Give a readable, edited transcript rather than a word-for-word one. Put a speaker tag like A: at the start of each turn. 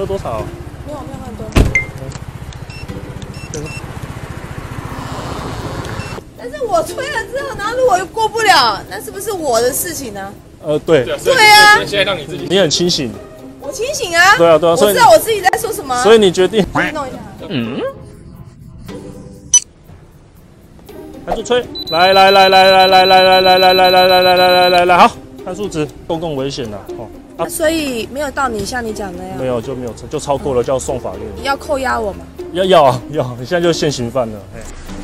A: 多少？
B: 没有很多。但是我吹了之后，然后如果过不了，那是不是我的事情呢？
A: 对。
B: 对啊。
C: 现在让你自己。
A: 你很清醒。
B: 我清醒啊。
A: 对啊。
B: 我知道我自己在说什么。
A: 所以你决定。
B: 弄一下。
A: 开始吹，来，好，看数值，公共危险了哦。
B: 所以没有到你像你讲的那样。
A: 没有就没有，就超过了就要送法院。
B: 你要扣押我吗？
A: 要，你现在就现行犯了。